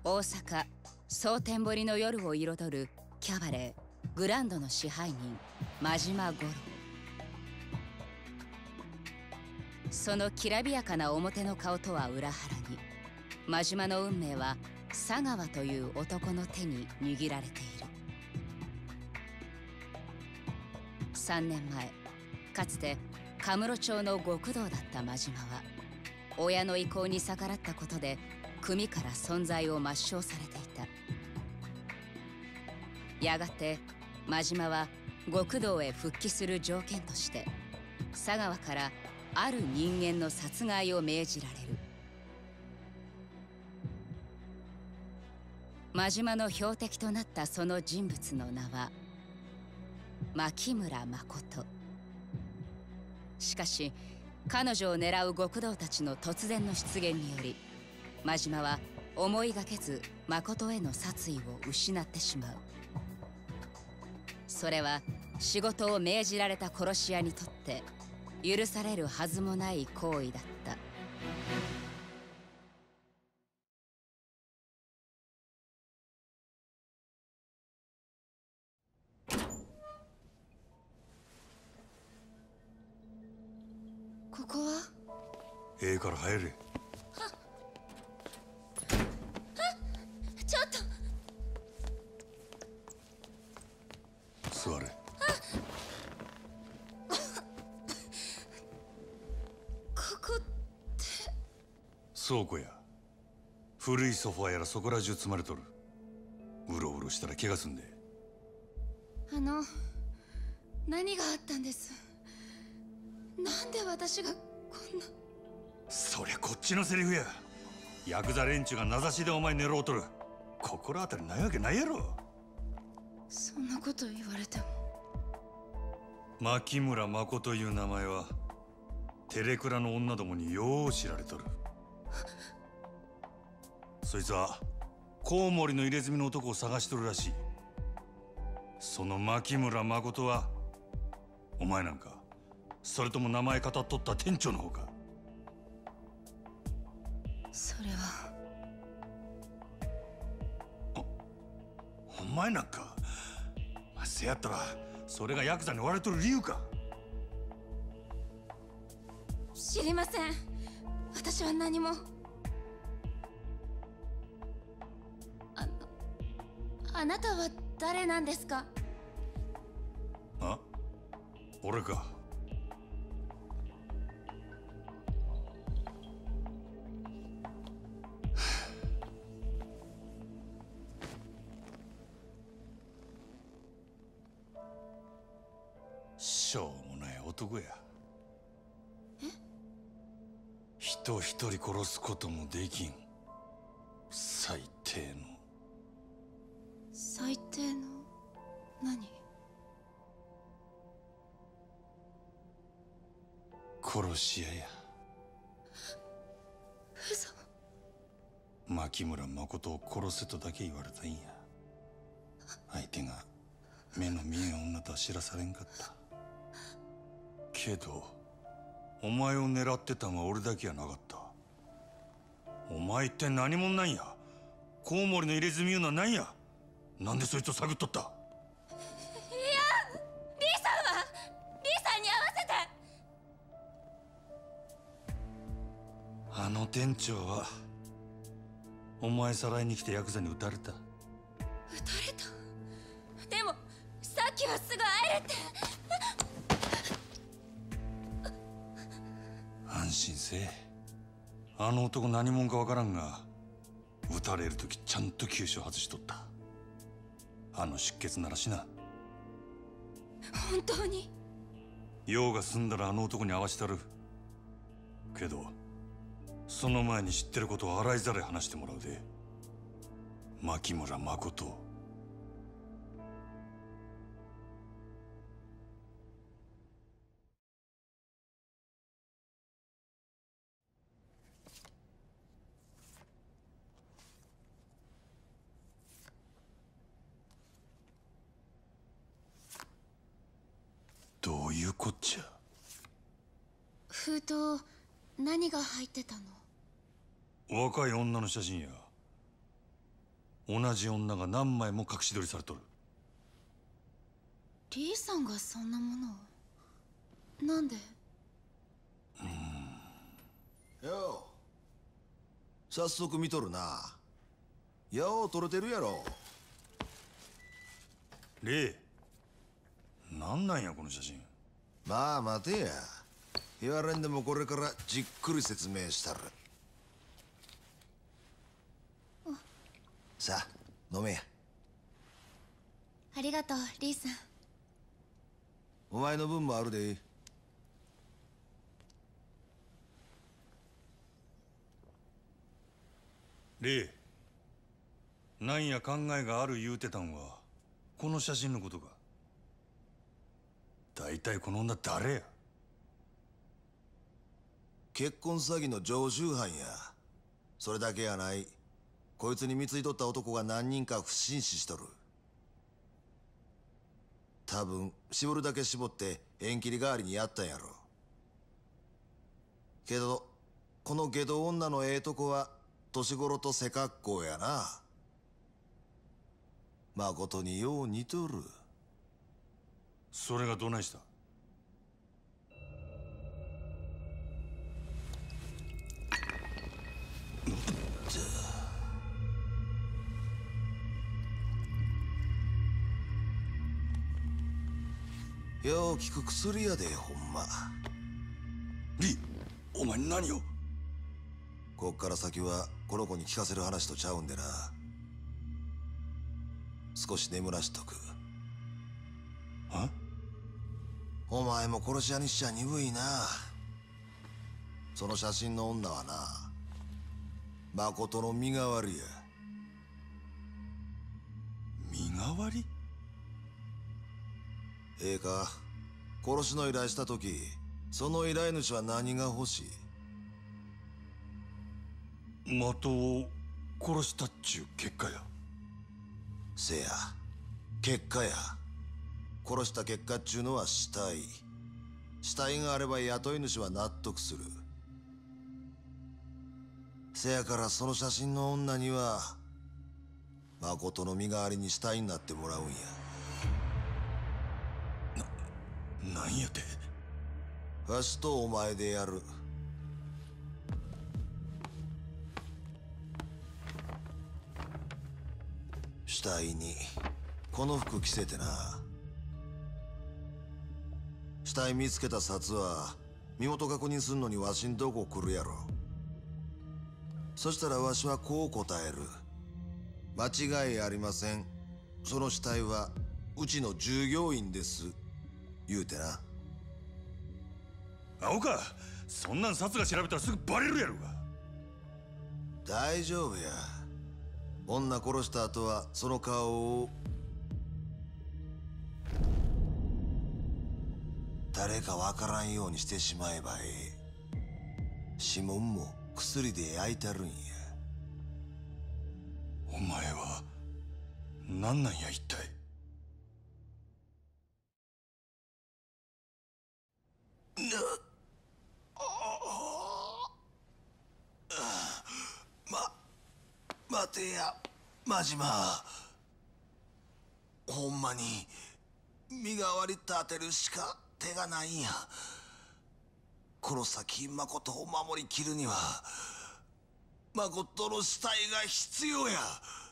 大阪蒼天堀の夜を彩るキャバレーグランドの支配人真島五郎。そのきらびやかな表の顔とは裏腹に、真島の運命は佐川という男の手に握られている。3年前、かつてカムロ町の極道だった真島は、親の意向に逆らったことで組から存在を抹消されていた。やがて真島は極道へ復帰する条件として佐川からある人間の殺害を命じられる。真島の標的となったその人物の名は牧村誠。しかし彼女を狙う極道たちの突然の出現により、真島は思いがけず誠への殺意を失ってしまう。それは仕事を命じられた殺し屋にとって許されるはずもない行為だった。 ここは？ ええから入れ。 ちょっと座れ。 ここって倉庫や。古いソファーやらそこら中積まれとる。うろうろしたら怪我すんで。 何があったんです？なんで私がこんな。 そりゃこっちのセリフや。ヤクザ連中が名指しでお前狙おうとる。心当たりないわけないやろ。 そんなこと言われても。 牧村誠という名前はテレクラの女どもによう知られとる。そいつはコウモリの入れ墨の男を探しとるらしい。その牧村誠はお前なんか、それとも名前語っとった店長の方か？ それは。 お前なんか、せやったらそれがヤクザに追われとる理由か？ 知りません。私は何も。あなたは誰なんですか？ あ？俺か。しょうもない男や。 え？ 人一人殺すこともできん最低の。 最低の何？ 殺し屋や。 嘘。 牧村誠を殺せとだけ言われたんや。相手が目の見えん女とは知らされんかった。けどお前を狙ってたんは俺だけやなかった。お前一体何者なんや？コウモリの入れ墨いうのは何や？なんでそいつを探っとった？いや、 リーさんはリーさんに合わせて。 あの店長はお前さらいに来てヤクザに撃たれた。 撃たれた？でもさっきはすぐ会えるって。 安心せえ。あの男何者かわからんが、撃たれる時ちゃんと急所外しとった。あの出血ならしな。 本当に？ 用が済んだらあの男に会わしたる。けどその前に知ってることを洗いざらい話してもらうで。牧村誠。どういうこっちゃ？ 封筒何が入ってたの？ 若い女の写真や。 同じ女が何枚も隠し撮りされとる。 リーさんがそんなものを。なんで？ よう、早速見とるな。よう撮れてるやろ。 レイ、なんなんやこの写真。 まあ待てや、言われんでもこれからじっくり説明したる。さあ飲めや。 ありがとう、リーさん。 お前の分もあるで。 レイ、なんや考えがある言うてたんはこの写真のことか。大体この女誰や。 結婚詐欺の常習犯や。それだけやない。こいつに貢いとった男が何人か不審死しとる。多分絞るだけ絞って縁切り代わりにやったんやろ。けどこの下道女のええとこは年頃と背格好やな。まことによう似とる。 それがどないした。 よう効く薬やで、ほんま。 リ、お前何を。 こっから先はこの子に聞かせる話とちゃうんでな。少し眠らしとく。 あ？ お前も殺し屋にしちゃ鈍いな。その写真の女はな、誠の身代わりや。 身代わり？ ええか、殺しの依頼した時、その依頼主は何が欲しい？ 的を殺したっちゅう結果や。 せや、結果や。殺した結果っちゅうのは死体。死体があれば雇い主は納得する。せやからその写真の女には誠の身代わりに死体になってもらうんや。 なんやて。 わしとお前でやる。死体にこの服着せてな。死体見つけた札は身元確認すんのにわしんとこ来るやろ。そしたらわしはこう答える。間違いありません。その死体はうちの従業員です。言うてな。 青か、そんなん札が調べたらすぐバレるやろが。 大丈夫や。女殺した後はその顔を誰かわからんようにしてしまえばええ。指紋も薬で焼いてるんや。 お前は何なんや一体。 待てや、真島。ほんまに身代わり立てるしか手がないんや。この先誠を守りきるには誠の死体が必要や。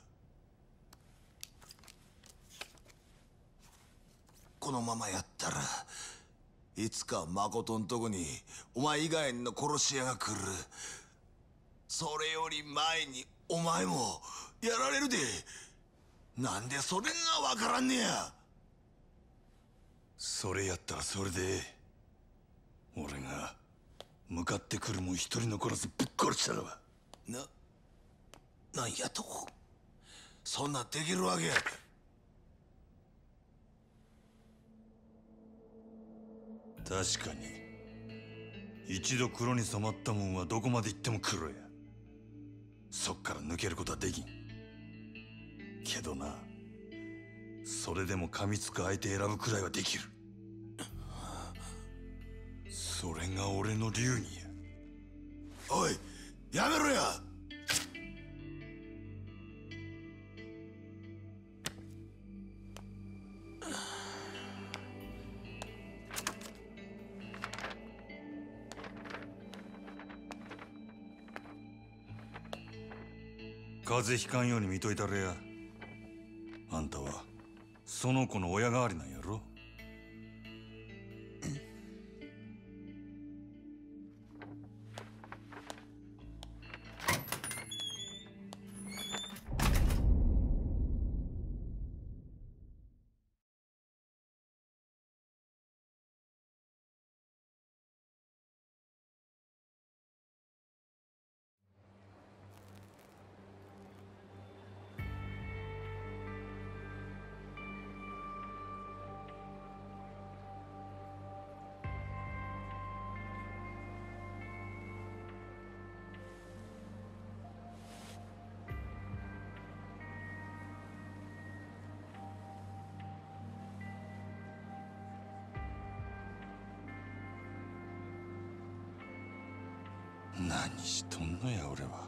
このままやったらいつか誠んとこにお前以外の殺し屋が来る。それより前にお前もやられるで。なんでそれがわからんねや。 それやったらそれで俺が向かってくるもん一人残らずぶっ殺したらば。 なんやと。そんなんできるわけ。 確かに一度黒に染まったもんはどこまで行っても黒や。そっから抜けることはできんけどな。それでも噛みつく相手選ぶくらいはできる。それが俺の流儀や。 おい、やめろや。 風邪ひかんように見といたれや。あんたはその子の親代わりなんやろ。何しとんのや俺は。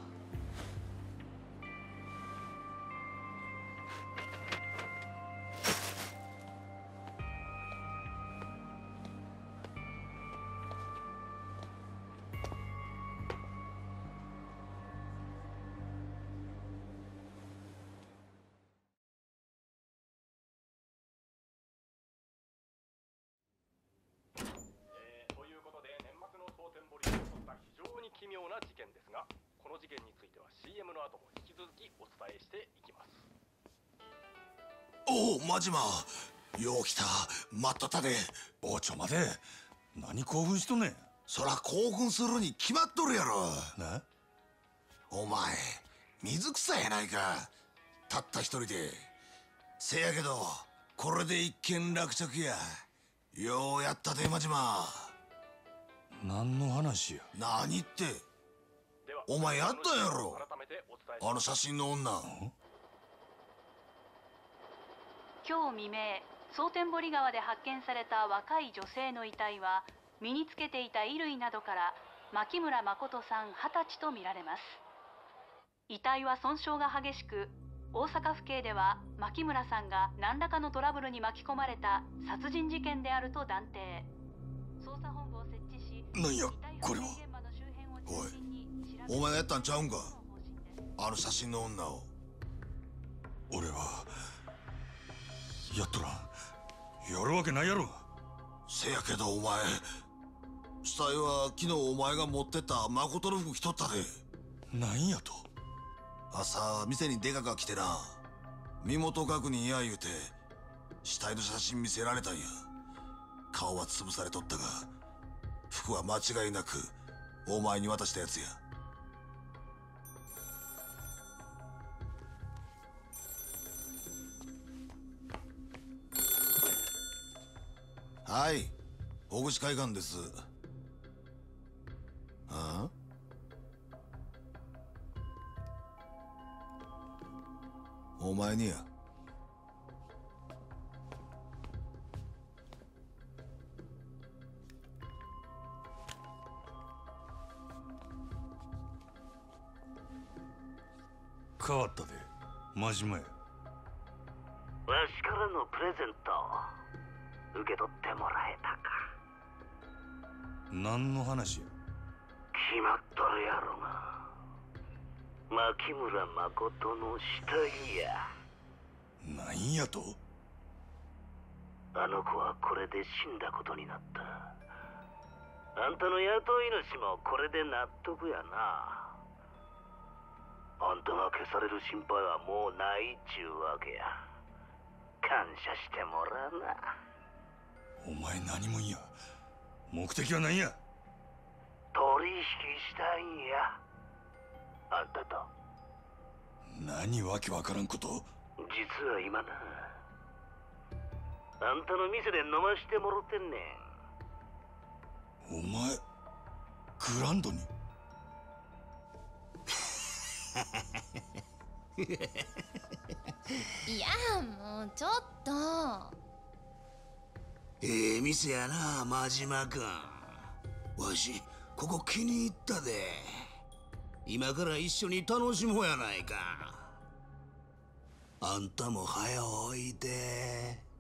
ということで年末の蒼天堀で起こった非常に奇妙な事件ですが、この事件については CM の後も引き続きお伝えしていきます。 おお、マジマよう来た。待っとったで。 おちょ待て。何興奮しとんねん。 そら興奮するに決まっとるやろ。 な、 お前水草やないか、たった一人で。せやけどこれで一件落着や。ようやったで、マジマ。 何の話や。 何って、 ではお前やったやろ、 改めてお伝えしあの写真の女。 今日未明、蒼天堀川で発見された若い女性の遺体は、身につけていた衣類などから牧村誠さん20歳とみられます。遺体は損傷が激しく、大阪府警では牧村さんが何らかのトラブルに巻き込まれた殺人事件であると断定。捜査本部を設置し、 なんやこれは。 おい、お前がやったんちゃうんか、あの写真の女を。 俺はやっとらん。やるわけないやろ。 せやけどお前、死体は昨日お前が持ってった誠の服着とったで。 なんやと。 朝店にデカが来てな、身元確認や言うて死体の写真見せられたんや。顔は潰されとったが服は間違いなくお前に渡したやつや。はい、大口海岸です。ああ、お前にや。 変わったで、真島や。 わしからのプレゼント受け取ってもらえたか。 何の話や。 決まっとるやろが、牧村誠の死体や。 なんやと。 あの子はこれで死んだことになった。あんたの雇い主もこれで納得やな。あんたが消される心配はもうないっちゅうわけや。感謝してもらうな。 お前何もんや。目的は何や。 取引したいんや、あんたと。 何わけわからんこと。 実は今な、あんたの店で飲ましてもろてんねん。 お前グランドに。 いや、もうちょっと。 ええ店やな、真島君。わしここ気に入ったで。今から一緒に楽しもうやないか。あんたも早おいで。